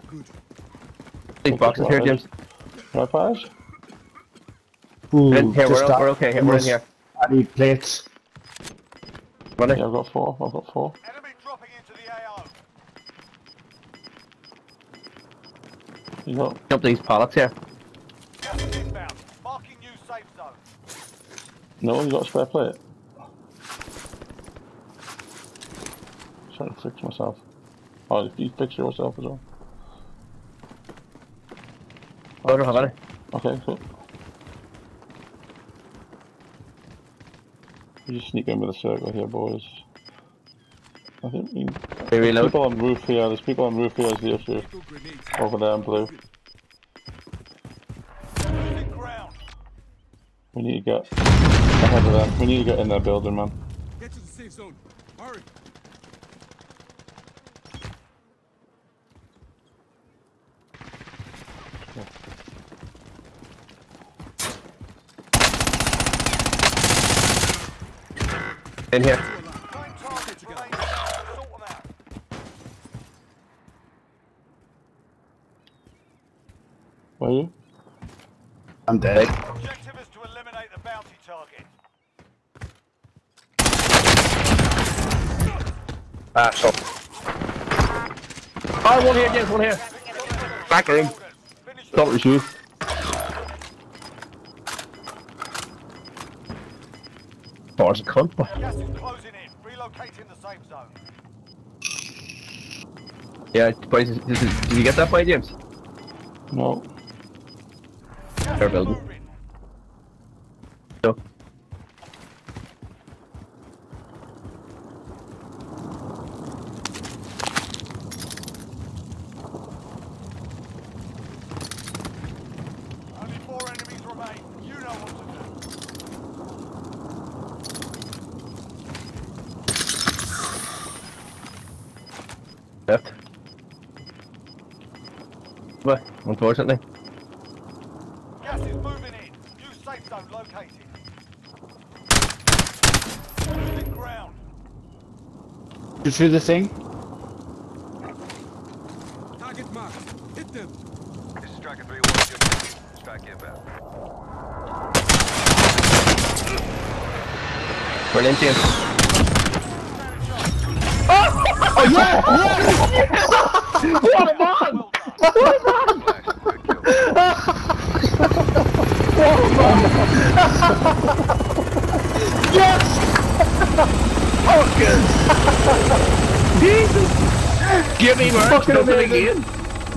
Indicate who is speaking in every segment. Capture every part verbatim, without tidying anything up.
Speaker 1: These boxes here, James.
Speaker 2: Right, Paz?
Speaker 3: Ooh,
Speaker 1: We're in here,
Speaker 3: just
Speaker 1: we're,
Speaker 3: that-
Speaker 1: we're okay, here, we're in here.
Speaker 3: I need plates.
Speaker 1: Running.
Speaker 2: Yeah, I've got four. I've got four.
Speaker 4: Enemy dropping into the A O.
Speaker 2: You got?
Speaker 1: Jump these pallets here.
Speaker 4: Gas is inbound. Marking new safe zone.
Speaker 2: No, you got a spare plate. Trying to fix myself. Oh, you fix yourself as well.
Speaker 1: Oh, I don't have any.
Speaker 2: Okay, cool. You just sneak in with a circle here, boys. I think we...
Speaker 1: They reload.
Speaker 2: People on roof here, there's people on roof here as the issue. Over there in blue.
Speaker 4: Losing ground.
Speaker 2: We need to get ahead of them. We need to get in their building, man.
Speaker 5: Get to the safe zone. Hurry.
Speaker 1: In here.
Speaker 4: Prime targets remain down. Sort them out.
Speaker 2: Where are you?
Speaker 3: I'm dead.
Speaker 4: Objective is to eliminate the bounty target.
Speaker 1: Ah, shot. Oh, one here, James, one here. Back room.
Speaker 4: Finish
Speaker 1: Don't reshoot. Oh, it's a cunt.
Speaker 4: Gas is closing in. Relocating the safe zone.
Speaker 1: Yeah, boys, this is, did you get that by James?
Speaker 2: No.
Speaker 4: Gas
Speaker 1: They're
Speaker 4: is
Speaker 1: building.
Speaker 4: moving.
Speaker 1: No.
Speaker 4: Only four enemies remain. You know what to do.
Speaker 1: Left. But, unfortunately.
Speaker 4: Gas is moving in. New safe zone located. Losing ground.
Speaker 3: You through the thing?
Speaker 5: Target marked. Hit them.
Speaker 6: This is Striker three one. Strike inbound.
Speaker 1: Brilliant, James.
Speaker 3: Oh yeah!
Speaker 1: What a man!
Speaker 4: Well done.
Speaker 6: Flash. Good kill.
Speaker 3: Yes!
Speaker 1: Fucking Jesus! Give me work,
Speaker 3: Fucking
Speaker 1: does it
Speaker 3: amazing.
Speaker 1: again.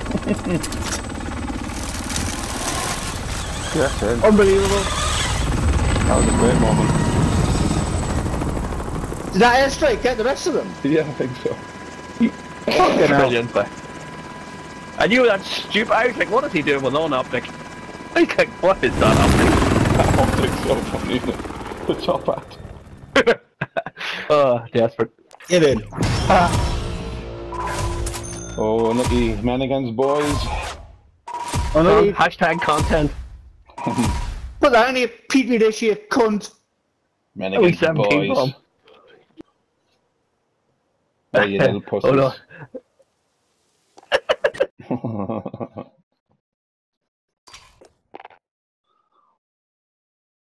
Speaker 2: Yes, in.
Speaker 3: Unbelievable.
Speaker 2: That was a great moment.
Speaker 3: Did that airstrike get the rest of them?
Speaker 2: Yeah, I think so.
Speaker 3: Fucking hell.
Speaker 1: Brilliant, but I knew that stupid. I was like, what is he doing with no optic? I was like, what is that optic?
Speaker 2: That optic's so funny, isn't it? The top hat.
Speaker 1: Oh, desperate.
Speaker 3: Get in.
Speaker 2: Oh, unlucky men against boys.
Speaker 3: Oh no, you
Speaker 1: Hashtag content.
Speaker 3: put that in here, Pete me this year, cunt.
Speaker 2: Men
Speaker 1: Oh,
Speaker 2: against
Speaker 1: seventeen
Speaker 2: boys.
Speaker 1: bomb.
Speaker 2: Oh, you little
Speaker 1: Hold
Speaker 2: pussies.
Speaker 1: on.